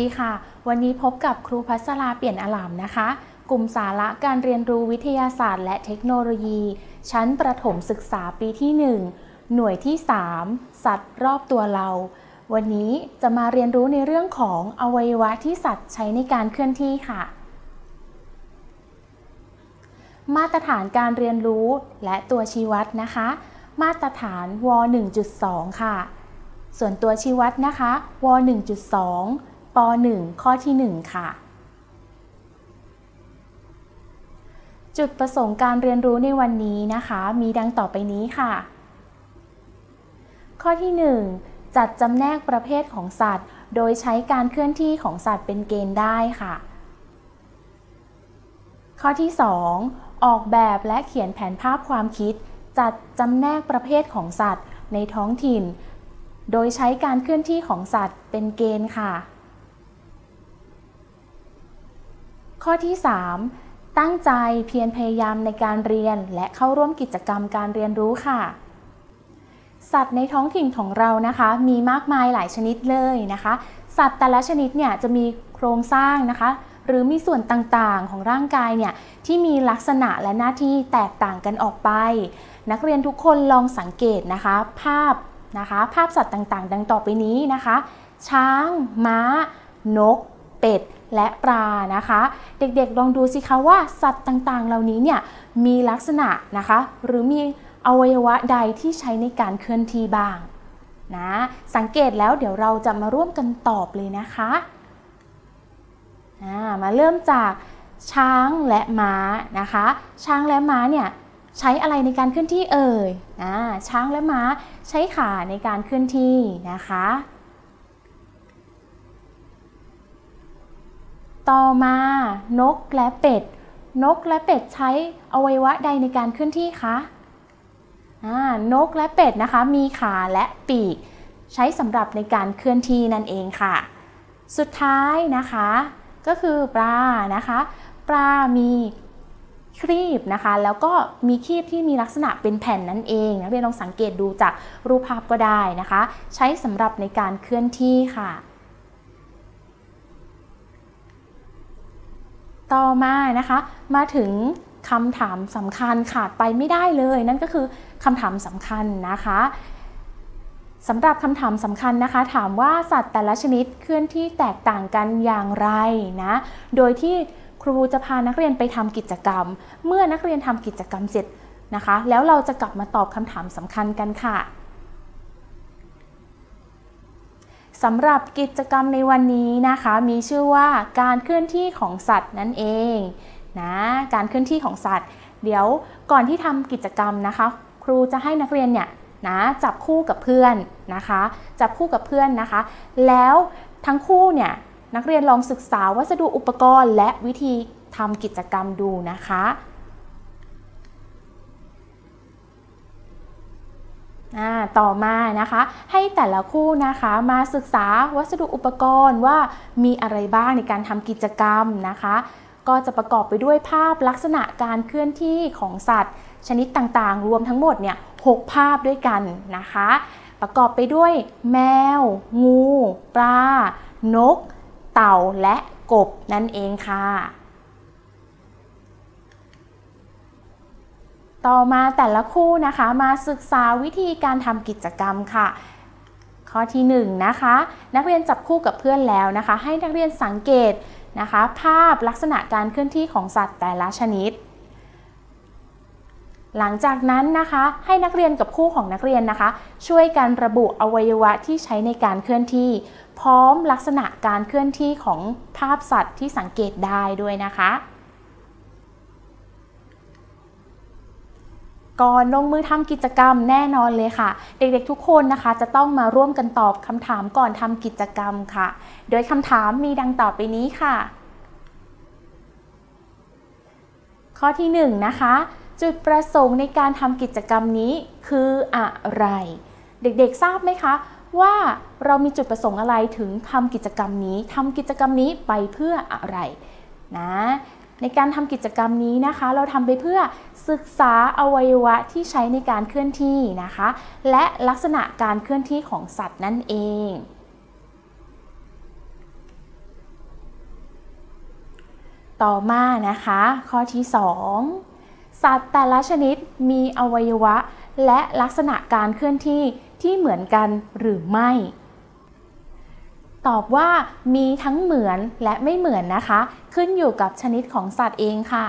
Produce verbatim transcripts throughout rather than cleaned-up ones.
ดีค่ะวันนี้พบกับครูพัสราเปลี่ยนอลามนะคะกลุ่มสาระการเรียนรู้วิทยาศาสตร์และเทคโนโลยีชั้นประถมศึกษาปีที่หนึ่งหน่วยที่สามสัตว์รอบตัวเราวันนี้จะมาเรียนรู้ในเรื่องของอวัยวะที่สัตว์ใช้ในการเคลื่อนที่ค่ะมาตรฐานการเรียนรู้และตัวชี้วัดนะคะมาตรฐาน ว หนึ่งจุดสอง ค่ะส่วนตัวชี้วัดนะคะ ว หนึ่งจุดสอง ป หนึ่ง ข้อที่หนึ่งค่ะจุดประสงค์การเรียนรู้ในวันนี้นะคะมีดังต่อไปนี้ค่ะข้อที่หนึ่งจัดจำแนกประเภทของสัตว์โดยใช้การเคลื่อนที่ของสัตว์เป็นเกณฑ์ได้ค่ะข้อที่สองออกแบบและเขียนแผนภาพความคิดจัดจำแนกประเภทของสัตว์ในท้องถิ่นโดยใช้การเคลื่อนที่ของสัตว์เป็นเกณฑ์ค่ะข้อที่สามตั้งใจเพียรพยายามในการเรียนและเข้าร่วมกิจกรรมการเรียนรู้ค่ะสัตว์ในท้องถิ่นของเรานะคะมีมากมายหลายชนิดเลยนะคะสัตว์แต่ละชนิดเนี่ยจะมีโครงสร้างนะคะหรือมีส่วนต่างๆของร่างกายเนี่ยที่มีลักษณะและหน้าที่แตกต่างกันออกไปนักเรียนทุกคนลองสังเกตนะคะภาพนะคะภาพสัตว์ต่างๆดังต่อไปนี้นะคะช้างม้านกเป็ดและปลานะคะเด็กๆลองดูสิคะว่าสัตว์ต่างๆเหล่านี้เนี่ยมีลักษณะนะคะหรือมีอวัยวะใดที่ใช้ในการเคลื่อนที่บ้างนะสังเกตแล้วเดี๋ยวเราจะมาร่วมกันตอบเลยนะคะมาเริ่มจากช้างและม้านะคะช้างและม้าเนี่ยใช้อะไรในการเคลื่อนที่เอ่ยช้างและม้าใช้ขาในการเคลื่อนที่นะคะต่อมานกและเป็ดนกและเป็ดใช้อวัยวะใดในการเคลื่อนที่คะนกและเป็ดนะคะมีขาและปีกใช้สำหรับในการเคลื่อนที่นั่นเองค่ะสุดท้ายนะคะก็คือปลานะคะปลามีครีบนะคะแล้วก็มีครีบที่มีลักษณะเป็นแผ่นนั่นเองนักเรียนลองสังเกตดูจากรูปภาพก็ได้นะคะใช้สำหรับในการเคลื่อนที่ค่ะต่อมานะคะมาถึงคำถามสำคัญขาดไปไม่ได้เลยนั่นก็คือคำถามสำคัญนะคะสำหรับคำถามสำคัญนะคะถามว่าสัตว์แต่ละชนิดเคลื่อนที่แตกต่างกันอย่างไรนะโดยที่ครูจะพานักเรียนไปทำกิจกรรมเมื่อนักเรียนทำกิจกรรมเสร็จนะคะแล้วเราจะกลับมาตอบคำถามสำคัญกันค่ะสำหรับกิจกรรมในวันนี้นะคะมีชื่อว่าการเคลื่อนที่ของสัตว์นั่นเองนะการเคลื่อนที่ของสัตว์เดี๋ยวก่อนที่ทำกิจกรรมนะคะครูจะให้นักเรียนเนี่ยนะจับคู่กับเพื่อนนะคะจับคู่กับเพื่อนนะคะแล้วทั้งคู่เนี่ยนักเรียนลองศึกษาวัสดุอุปกรณ์และวิธีทำกิจกรรมดูนะคะต่อมานะคะให้แต่ละคู่นะคะมาศึกษาวัสดุอุปกรณ์ว่ามีอะไรบ้างในการทำกิจกรรมนะคะก็จะประกอบไปด้วยภาพลักษณะการเคลื่อนที่ของสัตว์ชนิดต่างๆรวมทั้งหมดเนี่ยหกภาพด้วยกันนะคะประกอบไปด้วยแมวงูปลานกเต่าและกบนั่นเองค่ะต่อมาแต่ละคู่นะคะมาศึกษาวิธีการทำกิจกรรมค่ะข้อที่หนึ่งนะคะนักเรียนจับคู่กับเพื่อนแล้วนะคะให้นักเรียนสังเกตนะคะภาพลักษณะการเคลื่อนที่ของสัตว์แต่ละชนิดหลังจากนั้นนะคะให้นักเรียนกับคู่ของนักเรียนนะคะช่วยกันระบุอวัยวะที่ใช้ในการเคลื่อนที่พร้อมลักษณะการเคลื่อนที่ของภาพสัตว์ที่สังเกตได้ด้วยนะคะก่อนลงมือทำกิจกรรมแน่นอนเลยค่ะเด็กๆทุกคนนะคะจะต้องมาร่วมกันตอบคำถามก่อนทำกิจกรรมค่ะโดยคำถามมีดังต่อไปนี้ค่ะข้อที่หนึ่งนะคะจุดประสงค์ในการทำกิจกรรมนี้คืออะไรเด็กๆทราบไหมคะว่าเรามีจุดประสงค์อะไรถึงทำกิจกรรมนี้ทำกิจกรรมนี้ไปเพื่ออะไรนะในการทำกิจกรรมนี้นะคะเราทำไปเพื่อศึกษาอวัยวะที่ใช้ในการเคลื่อนที่นะคะและลักษณะการเคลื่อนที่ของสัตว์นั่นเองต่อมานะคะข้อที่สองสัตว์แต่ละชนิดมีอวัยวะและลักษณะการเคลื่อนที่ที่เหมือนกันหรือไม่ตอบว่ามีทั้งเหมือนและไม่เหมือนนะคะขึ้นอยู่กับชนิดของสัตว์เองค่ะ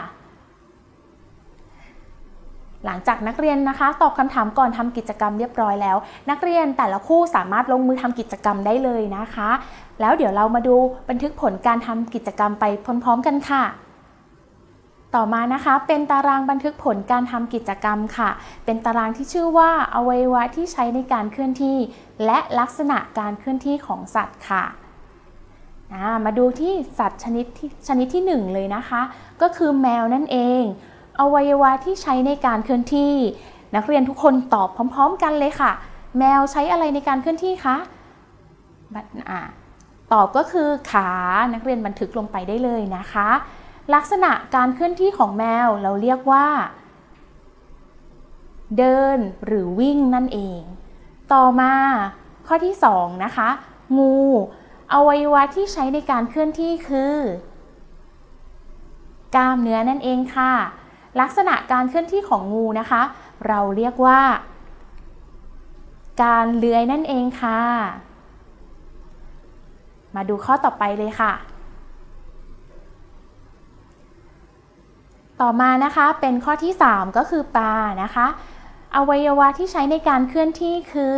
หลังจากนักเรียนนะคะตอบคำถามก่อนทำกิจกรรมเรียบร้อยแล้วนักเรียนแต่ละคู่สามารถลงมือทำกิจกรรมได้เลยนะคะแล้วเดี๋ยวเรามาดูบันทึกผลการทำกิจกรรมไปพร้อมๆกันค่ะต่อมานะคะเป็นตารางบันทึกผลการทำกิจกรรมค่ะเป็นตารางที่ชื่อว่าอวัยวะที่ใช้ในการเคลื่อนที่และลักษณะการเคลื่อนที่ของสัตว์ค่ะมาดูที่สัตว์ชนิดที่ชนิดที่หนึ่งเลยนะคะก็คือแมวนั่นเองอวัยวะที่ใช้ในการเคลื่อนที่นักเรียนทุกคนตอบพร้อมๆกันเลยค่ะแมวใช้อะไรในการเคลื่อนที่คะตอบก็คือขานักเรียนบันทึกลงไปได้เลยนะคะลักษณะการเคลื่อนที่ของแมวเราเรียกว่าเดินหรือวิ่งนั่นเองต่อมาข้อที่สองนะคะงูอวัยวะที่ใช้ในการเคลื่อนที่คือกล้ามเนื้อนั่นเองค่ะลักษณะการเคลื่อนที่ของงูนะคะเราเรียกว่าการเลื้อยนั่นเองค่ะมาดูข้อต่อไปเลยค่ะต่อมานะคะเป็นข้อที่สามก็คือปลานะคะอวัยวะที่ใช้ในการเคลื่อนที่คือ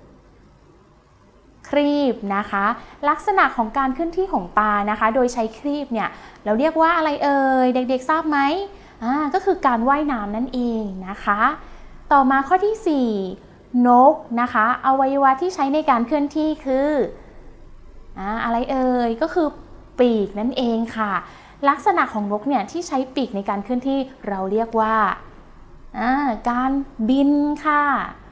ครีบนะคะลักษณะของการเคลื่อนที่ของปลานะคะโดยใช้ครีบเนี่ยเราเรียกว่าอะไรเอ่ยเด็กๆทราบไหมอ่าก็คือการว่ายน้ำนั่นเองนะคะต่อมาข้อที่สี่นกนะคะอวัยวะที่ใช้ในการเคลื่อนที่คืออ่าอะไรเอ่ยก็คือปีกนั่นเองค่ะลักษณะของนกเนี่ยที่ใช้ปีกในการเคลื่อนที่เราเรียกว่าอ่าการบินค่ะ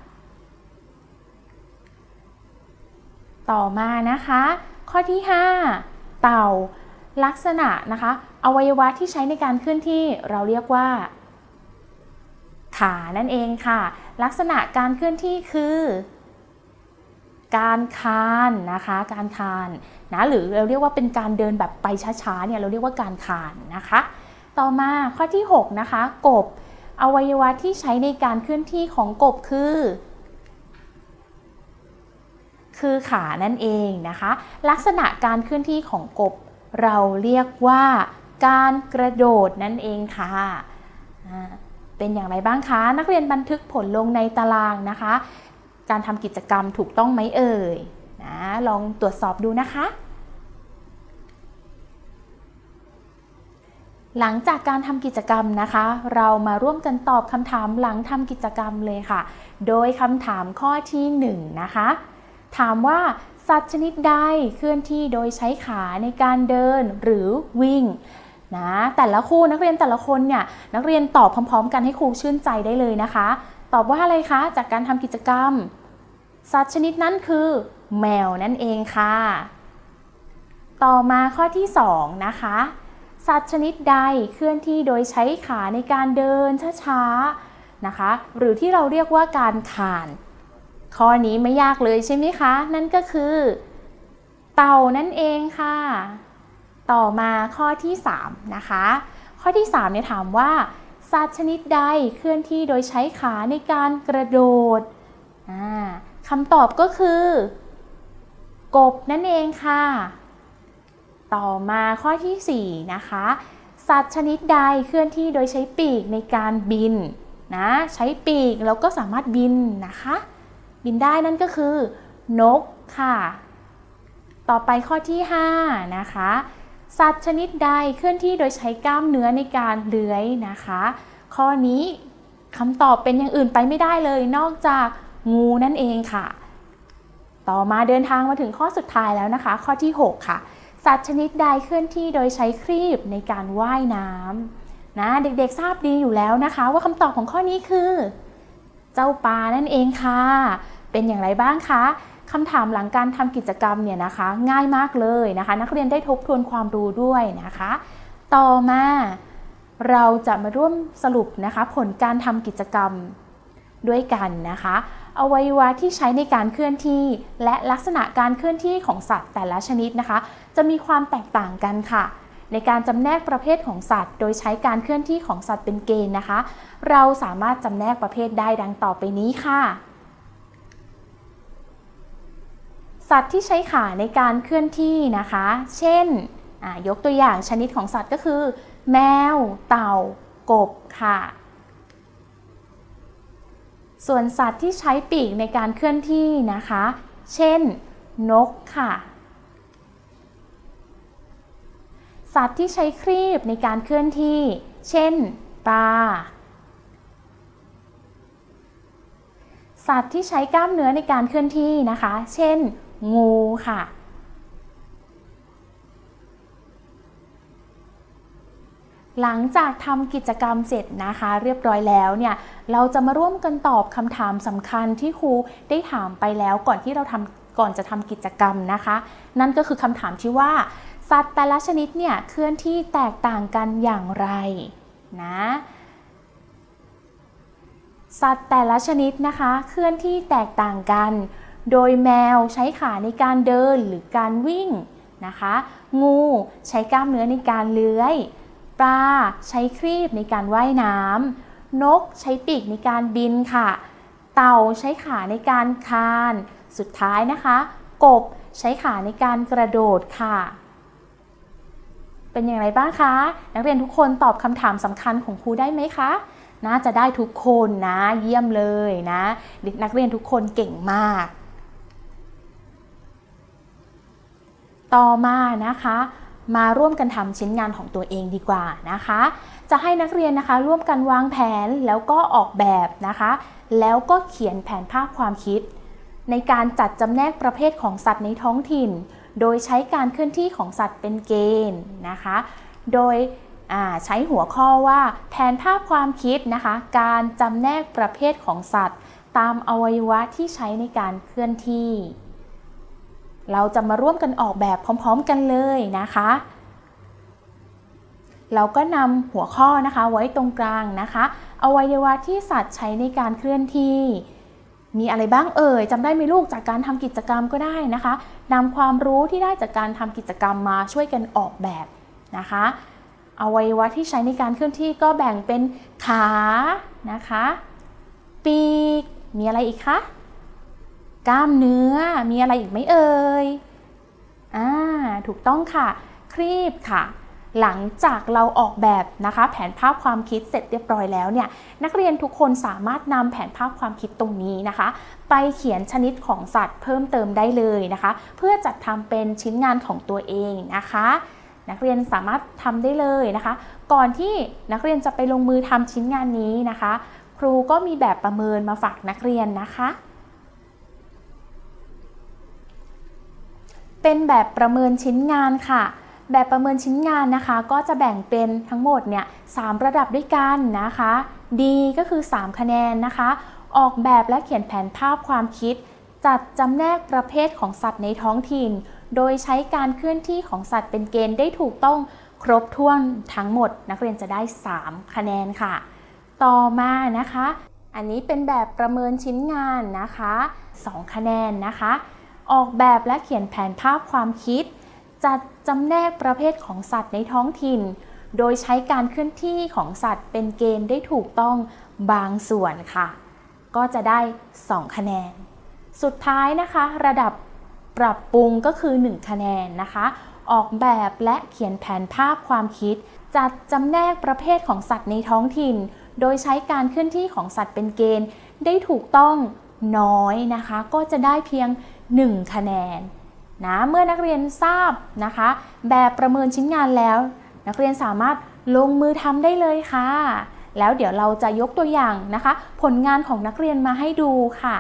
ต่อมานะคะข้อที่ห้าเต่าลักษณะนะคะอวัยวะที่ใช้ในการเคลื่อนที่เราเรียกว่าขานั่นเองค่ะลักษณะการเคลื่อนที่คือการคานนะคะการคานนะหรือเราเรียกว่าเป็นการเดินแบบไปช้าๆเนี่ยเราเรียกว่าการคานนะคะต่อมาข้อที่หกนะคะกบอวัยวะที่ใช้ในการเคลื่อนที่ของกบคือคือขานั่นเองนะคะลักษณะการเคลื่อนที่ของกบเราเรียกว่าการกระโดดนั่นเองค่ะเป็นอย่างไรบ้างคะนักเรียนบันทึกผลลงในตารางนะคะการทำกิจกรรมถูกต้องไหมเอ่ยนะลองตรวจสอบดูนะคะหลังจากการทำกิจกรรมนะคะเรามาร่วมกันตอบคำถามหลังทำกิจกรรมเลยค่ะโดยคำถามข้อที่หนึ่งนะคะถามว่าสัตว์ชนิดใดเคลื่อนที่โดยใช้ขาในการเดินหรือวิ่งนะแต่ละคู่นักเรียนแต่ละคนเนี่ยนักเรียนตอบพร้อมๆกันให้ครูชื่นใจได้เลยนะคะตอบว่าอะไรคะจากการทำกิจกรรมสัตว์ชนิดนั้นคือแมวนั่นเองค่ะต่อมาข้อที่สองนะคะสัตว์ชนิดใดเคลื่อนที่โดยใช้ขาในการเดินช้าๆนะคะหรือที่เราเรียกว่าการคานข้อนี้ไม่ยากเลยใช่ไหมคะนั่นก็คือเต่านั่นเองค่ะต่อมาข้อที่สามนะคะข้อที่สามเนี่ยถามว่าสัตว์ชนิดใดเคลื่อนที่โดยใช้ขาในการกระโดดคำตอบก็คือกบนั่นเองค่ะต่อมาข้อที่สี่นะคะสัตว์ชนิดใดเคลื่อนที่โดยใช้ปีกในการบินนะใช้ปีกแล้วก็สามารถบินนะคะบินได้นั่นก็คือนกค่ะต่อไปข้อที่ห้านะคะสัตว์ชนิดใดเคลื่อนที่โดยใช้กล้ามเนื้อในการเลื้อยนะคะข้อนี้คำตอบเป็นอย่างอื่นไปไม่ได้เลยนอกจากงูนั่นเองค่ะต่อมาเดินทางมาถึงข้อสุดท้ายแล้วนะคะข้อที่หกค่ะสัตว์ชนิดใดเคลื่อนที่โดยใช้ครีบในการว่ายน้ำนะเด็กๆทราบดีอยู่แล้วนะคะว่าคำตอบของข้อนี้คือเจ้าปลานั่นเองค่ะเป็นอย่างไรบ้างคะคำถามหลังการทำกิจกรรมเนี่ยนะคะง่ายมากเลยนะคะนักเรียนได้ทบทวนความรู้ด้วยนะคะต่อมาเราจะมาร่วมสรุปนะคะผลการทำกิจกรรมด้วยกันนะคะอวัยวะที่ใช้ในการเคลื่อนที่และลักษณะการเคลื่อนที่ของสัตว์แต่ละชนิดนะคะจะมีความแตกต่างกันค่ะในการจำแนกประเภทของสัตว์โดยใช้การเคลื่อนที่ของสัตว์เป็นเกณฑ์นะคะเราสามารถจำแนกประเภทได้ดังต่อไปนี้ค่ะสัตว์ที่ใช้ขาในการเคลื่อนที่นะคะเช่นยกตัวอย่างชนิดของสัตว์ก็คือแมวเต่ากบค่ะส่วนสัตว์ที่ใช้ปีกในการเคลื่อนที่นะคะเช่นนกค่ะสัตว์ที่ใช้ครีบในการเคลื่อนที่เช่นปลาสัตว์ที่ใช้กล้ามเนื้อในการเคลื่อนที่นะคะเช่นงูค่ะหลังจากทำกิจกรรมเสร็จนะคะเรียบร้อยแล้วเนี่ยเราจะมาร่วมกันตอบคำถามสำคัญที่ครูได้ถามไปแล้วก่อนที่เราทำก่อนจะทำกิจกรรมนะคะนั่นก็คือคำถามที่ว่าสัตว์แต่ละชนิดเนี่ยเคลื่อนที่แตกต่างกันอย่างไรนะสัตว์แต่ละชนิดนะคะเคลื่อนที่แตกต่างกันโดยแมวใช้ขาในการเดินหรือการวิ่งนะคะงูใช้กล้ามเนื้อในการเลื้อยปลาใช้ครีบในการว่ายน้ำนกใช้ปีกในการบินค่ะเต่าใช้ขาในการคลานสุดท้ายนะคะกบใช้ขาในการกระโดดค่ะเป็นอย่างไรบ้างคะนักเรียนทุกคนตอบคำถามสำคัญของครูได้ไหมคะน่าจะได้ทุกคนนะเยี่ยมเลยนะนักเรียนทุกคนเก่งมากต่อมานะคะมาร่วมกันทำชิ้นงานของตัวเองดีกว่านะคะจะให้นักเรียนนะคะร่วมกันวางแผนแล้วก็ออกแบบนะคะแล้วก็เขียนแผนภาพความคิดในการจัดจำแนกประเภทของสัตว์ในท้องถิ่นโดยใช้การเคลื่อนที่ของสัตว์เป็นเกณฑ์นะคะโดยใช้หัวข้อว่าแผนภาพความคิดนะคะการจำแนกประเภทของสัตว์ตามอวัยวะที่ใช้ในการเคลื่อนที่เราจะมาร่วมกันออกแบบพร้อมๆกันเลยนะคะเราก็นำหัวข้อนะคะไว้ตรงกลางนะคะอวัยวะที่สัตว์ใช้ในการเคลื่อนที่มีอะไรบ้างเอ่ยจำได้ไหมลูกจากการทำกิจกรรมก็ได้นะคะนำความรู้ที่ได้จากการทำกิจกรรมมาช่วยกันออกแบบนะคะอวัยวะที่ใช้ในการเคลื่อนที่ก็แบ่งเป็นขานะคะปีกมีอะไรอีกคะกล้ามเนื้อมีอะไรอีกไหมเอ่ยอ่าถูกต้องค่ะครีบค่ะหลังจากเราออกแบบนะคะแผนภาพความคิดเสร็จเรียบร้อยแล้วเนี่ยนักเรียนทุกคนสามารถนำแผนภาพความคิดตรงนี้นะคะไปเขียนชนิดของสัตว์เพิ่มเติมได้เลยนะคะเพื่อจัดทำเป็นชิ้นงานของตัวเองนะคะนักเรียนสามารถทำได้เลยนะคะก่อนที่นักเรียนจะไปลงมือทำชิ้นงานนี้นะคะครูก็มีแบบประเมินมาฝากนักเรียนนะคะเป็นแบบประเมินชิ้นงานค่ะแบบประเมินชิ้นงานนะคะก็จะแบ่งเป็นทั้งหมดเนี่ยสามระดับด้วยกันนะคะ ดี ก็คือสามคะแนนนะคะออกแบบและเขียนแผนภาพความคิดจัดจำแนกประเภทของสัตว์ในท้องถิ่นโดยใช้การเคลื่อนที่ของสัตว์เป็นเกณฑ์ได้ถูกต้องครบถ้วนทั้งหมดนักเรียนจะได้สามคะแนนค่ะต่อมานะคะอันนี้เป็นแบบประเมินชิ้นงานนะคะสองคะแนนนะคะออกแบบและเขียนแผนภาพความคิดจัดจำแนกประเภทของสัตว์ในท้องถิ่นโดยใช้การเคลื่อนที่ของสัตว์เป็นเกณฑ์ได้ถูกต้องบางส่วนค่ะก็จะได้สองคะแนนสุดท้ายนะคะระดับปรับปรุงก็คือหนึ่งคะแนนนะคะออกแบบและเขียนแผนภาพความคิดจัดจำแนกประเภทของสัตว์ในท้องถิ่นโดยใช้การเคลื่อนที่ของสัตว์เป็นเกณฑ์ได้ถูกต้องน้อยนะคะก็จะได้เพียงหนึ่งคะแนนนะเมื่อนักเรียนทราบนะคะแบบประเมินชิ้นงานแล้วนักเรียนสามารถลงมือทำได้เลยค่ะแล้วเดี๋ยวเราจะยกตัวอย่างนะคะผลงานของนักเรียนมาให้ดูค่ะ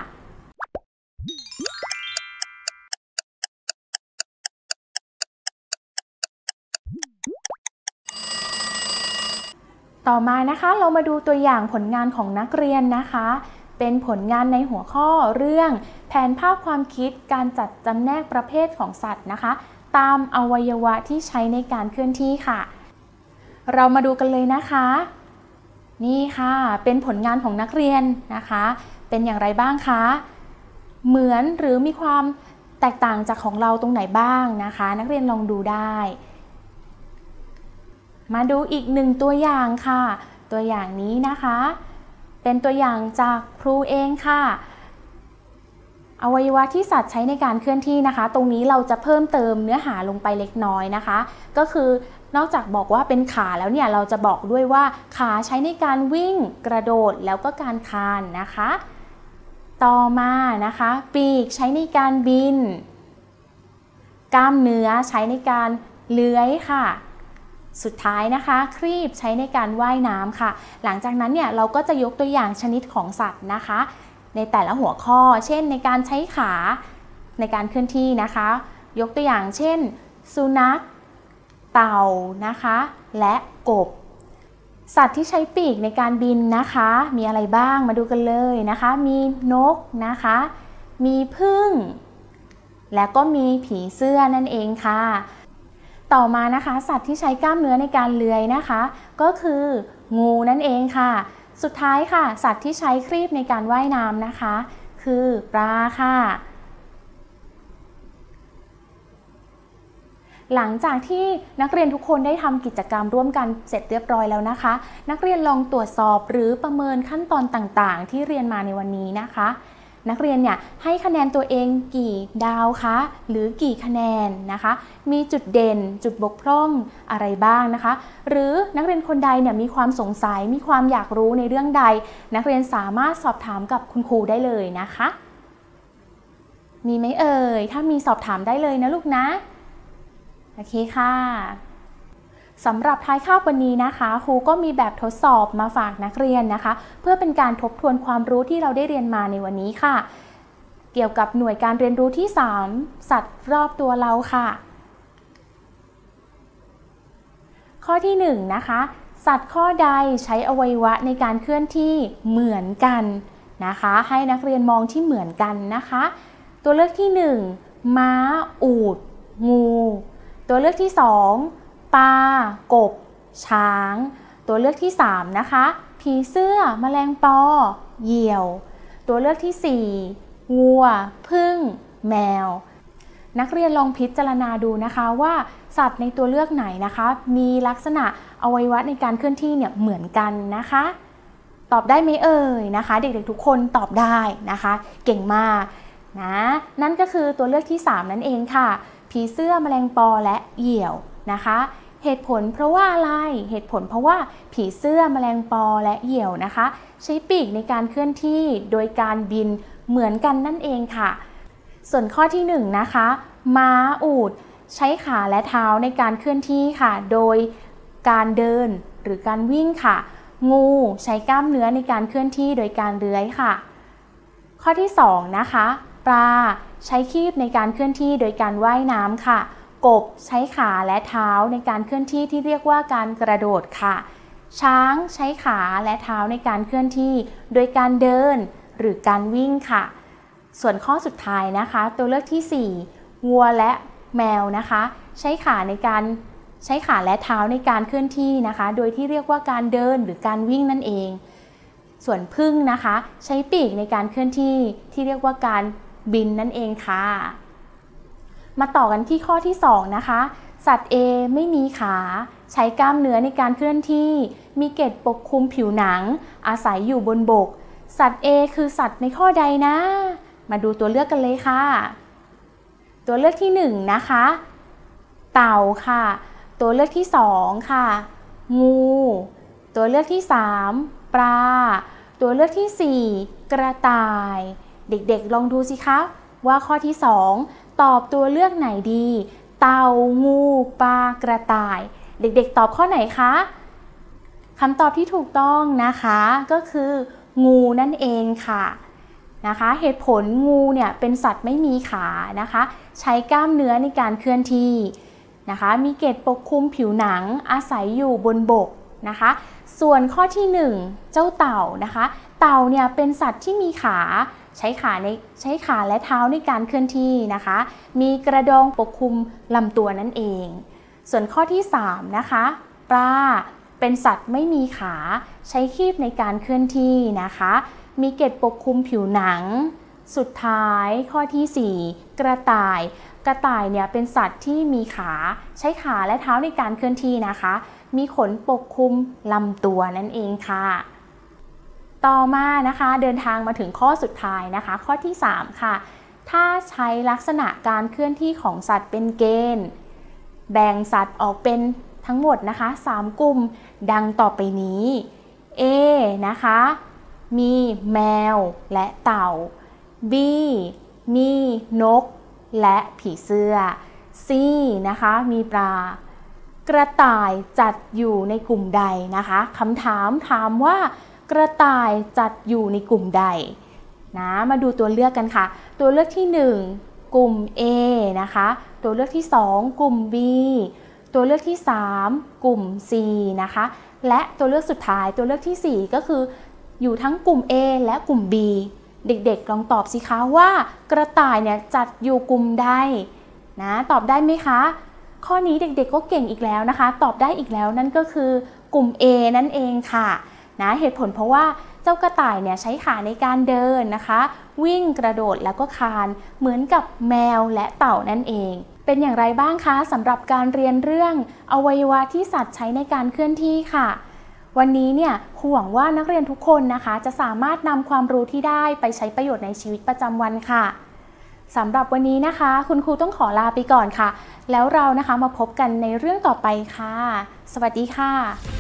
ต่อมานะคะเรามาดูตัวอย่างผลงานของนักเรียนนะคะเป็นผลงานในหัวข้อเรื่องแผนภาพความคิดการจัดจำแนกประเภทของสัตว์นะคะตามอวัยวะที่ใช้ในการเคลื่อนที่ค่ะเรามาดูกันเลยนะคะนี่ค่ะเป็นผลงานของนักเรียนนะคะเป็นอย่างไรบ้างคะเหมือนหรือมีความแตกต่างจากของเราตรงไหนบ้างนะคะนักเรียนลองดูได้มาดูอีกหนึ่งตัวอย่างค่ะตัวอย่างนี้นะคะเป็นตัวอย่างจากครูเองค่ะอวัยวะที่สัตว์ใช้ในการเคลื่อนที่นะคะตรงนี้เราจะเพิ่มเติมเนื้อหาลงไปเล็กน้อยนะคะก็คือนอกจากบอกว่าเป็นขาแล้วเนี่ยเราจะบอกด้วยว่าขาใช้ในการวิ่งกระโดดแล้วก็การคลานนะคะต่อมานะคะปีกใช้ในการบินกล้ามเนื้อใช้ในการเลื้อยค่ะสุดท้ายนะคะครีบใช้ในการว่ายน้ำค่ะหลังจากนั้นเนี่ยเราก็จะยกตัวอย่างชนิดของสัตว์นะคะในแต่ละหัวข้อเช่นในการใช้ขาในการเคลื่อนที่นะคะยกตัวอย่างเช่นสุนัขเต่านะคะและกบสัตว์ที่ใช้ปีกในการบินนะคะมีอะไรบ้างมาดูกันเลยนะคะมีนกนะคะมีผึ้งและก็มีผีเสื้อนั่นเองค่ะต่อมานะคะสัตว์ที่ใช้กล้ามเนื้อในการเลื้อยนะคะก็คืองูนั่นเองค่ะสุดท้ายค่ะสัตว์ที่ใช้ครีบในการว่ายน้ำนะคะคือปลาค่ะหลังจากที่นักเรียนทุกคนได้ทำกิจกรรมร่วมกันเสร็จเรียบร้อยแล้วนะคะนักเรียนลองตรวจสอบหรือประเมินขั้นตอนต่างๆที่เรียนมาในวันนี้นะคะนักเรียนเนี่ยให้คะแนนตัวเองกี่ดาวคะหรือกี่คะแนนนะคะมีจุดเด่นจุดบกพร่องอะไรบ้างนะคะหรือนักเรียนคนใดเนี่ยมีความสงสัยมีความอยากรู้ในเรื่องใดนักเรียนสามารถสอบถามกับคุณครูได้เลยนะคะมีไหมเอ่ยถ้ามีสอบถามได้เลยนะลูกนะโอเคค่ะสำหรับท้ายคาบวันนี้นะคะครูก็มีแบบทดสอบมาฝากนักเรียนนะคะเพื่อเป็นการทบทวนความรู้ที่เราได้เรียนมาในวันนี้ค่ะเกี่ยวกับหน่วยการเรียนรู้ที่สามสัตว์รอบตัวเราค่ะข้อที่หนึ่งนะคะสัตว์ข้อใดใช้อวัยวะในการเคลื่อนที่เหมือนกันนะคะให้นักเรียนมองที่เหมือนกันนะคะตัวเลือกที่หนึ่งม้าอูฐงูตัวเลือกที่สองปลากบช้างตัวเลือกที่สามนะคะผีเสื้อแมลงปอเหยี่ยวตัวเลือกที่สี่วัวผึ้งแมวนักเรียนลองพิจารณาดูนะคะว่าสัตว์ในตัวเลือกไหนนะคะมีลักษณะอวัยวะในการเคลื่อนที่เนี่ยเหมือนกันนะคะตอบได้ไหมเอ่ยนะคะเด็กๆทุกคนตอบได้นะคะเก่งมากนะนั่นก็คือตัวเลือกที่สามนั่นเองค่ะผีเสื้อแมลงปอและเหยี่ยวนะคะเหตุผลเพราะว่าอะไรเหตุผลเพราะว่าผีเสื้อแมลงปอและเหยี่ยวนะคะใช้ปีกในการเคลื่อนที่โดยการบินเหมือนกันนั่นเองค่ะส่วนข้อที่หนึ่งนะคะม้าอูฐใช้ขาและเท้าในการเคลื่อนที่ค่ะโดยการเดินหรือการวิ่งค่ะงูใช้กล้ามเนื้อในการเคลื่อนที่โดยการเลื้อยค่ะข้อที่สองนะคะปลาใช้ครีบในการเคลื่อนที่โดยการว่ายน้ำค่ะกบใช้ขาและเท้าในการเคลื่อนที่ที่เรียกว่าการกระโดดค่ะช้างใช้ขาและเท้าในการเคลื่อนที่โดยการเดินหรือการวิ่งค่ะส่วนข้อสุดท้ายนะคะตัวเลือกที่สี่วัวและแมวนะคะใช้ขาในการใช้ขาและเท้าในการเคลื่อนที่นะคะโดยที่เรียกว่าการเดินหรือการวิ่งนั่นเองส่วนผึ้งนะคะใช้ปีกในการเคลื่อนที่ที่เรียกว่าการบินนั่นเองค่ะมาต่อกันที่ข้อที่สองนะคะสัตว์ A ไม่มีขาใช้กล้ามเนื้อในการเคลื่อนที่มีเกล็ดปกคลุมผิวหนังอาศัยอยู่บนบกสัตว์ A คือสัตว์ในข้อใดนะมาดูตัวเลือกกันเลยค่ะตัวเลือกที่หนึ่งนะคะเต่าค่ะตัวเลือกที่สองค่ะงูตัวเลือกที่สามปลาตัวเลือกที่สี่กระต่ายเด็กๆลองดูสิคะว่าข้อที่สองตอบตัวเลือกไหนดีเต่างูปลากระต่ายเด็กๆตอบข้อไหนคะคำตอบที่ถูกต้องนะคะก็คืองูนั่นเองค่ะนะคะเหตุผลงูเนี่ยเป็นสัตว์ไม่มีขานะคะใช้กล้ามเนื้อในการเคลื่อนที่นะคะมีเกล็ดปกคลุมผิวหนังอาศัยอยู่บนบกนะคะส่วนข้อที่หนึ่งเจ้าเต่านะคะเต่าเนี่ยเป็นสัตว์ที่มีขาใช้ขาในใช้ขาและเท้าในการเคลื่อนที่นะคะมีกระดองปกคลุมลำตัวนั่นเองส่วนข้อที่สามนะคะปลาเป็นสัตว์ไม่มีขาใช้ครีบในการเคลื่อนที่นะคะมีเกล็ดปกคลุมผิวหนังสุดท้ายข้อที่สี่กระต่ายกระต่ายเนี่ยเป็นสัตว์ที่มีขาใช้ขาและเท้าในการเคลื่อนที่นะคะมีขนปกคลุมลำตัวนั่นเองค่ะต่อมานะคะเดินทางมาถึงข้อสุดท้ายนะคะข้อที่สามค่ะถ้าใช้ลักษณะการเคลื่อนที่ของสัตว์เป็นเกณฑ์แบ่งสัตว์ออกเป็นทั้งหมดนะคะสามกลุ่มดังต่อไปนี้ A นะคะมีแมวและเต่า B มีนกและผีเสื้อ C นะคะมีปลากระต่ายจัดอยู่ในกลุ่มใดนะคะคำถามถามว่ากระต่ายจัดอยู่ในกลุ่มใดนะมาดูตัวเลือกกันค่ะตัวเลือกที่หนึ่งกลุ่ม A นะคะตัวเลือกที่สองกลุ่ม B ตัวเลือกที่สามกลุ่ม C นะคะและตัวเลือกสุดท้ายตัวเลือกที่สี่ก็คืออยู่ทั้งกลุ่ม A และกลุ่ม B เด็กๆลองตอบสิคะว่ากระต่ายเนี่ยจัดอยู่กลุ่มใดนะตอบได้ไหมคะข้อนี้เด็กๆก็เก่งอีกแล้วนะคะตอบได้อีกแล้วนั่นก็คือกลุ่ม A นั่นเองค่ะนะเหตุผลเพราะว่าเจ้ากระต่ายเนี่ยใช้ขาในการเดินนะคะวิ่งกระโดดแล้วก็คลานเหมือนกับแมวและเต่านั่นเองเป็นอย่างไรบ้างคะสำหรับการเรียนเรื่องอวัยวะที่สัตว์ใช้ในการเคลื่อนที่ค่ะวันนี้เนี่ยหวังว่านักเรียนทุกคนนะคะจะสามารถนำความรู้ที่ได้ไปใช้ประโยชน์ในชีวิตประจำวันค่ะสำหรับวันนี้นะคะคุณครูต้องขอลาไปก่อนค่ะแล้วเรานะคะมาพบกันในเรื่องต่อไปค่ะสวัสดีค่ะ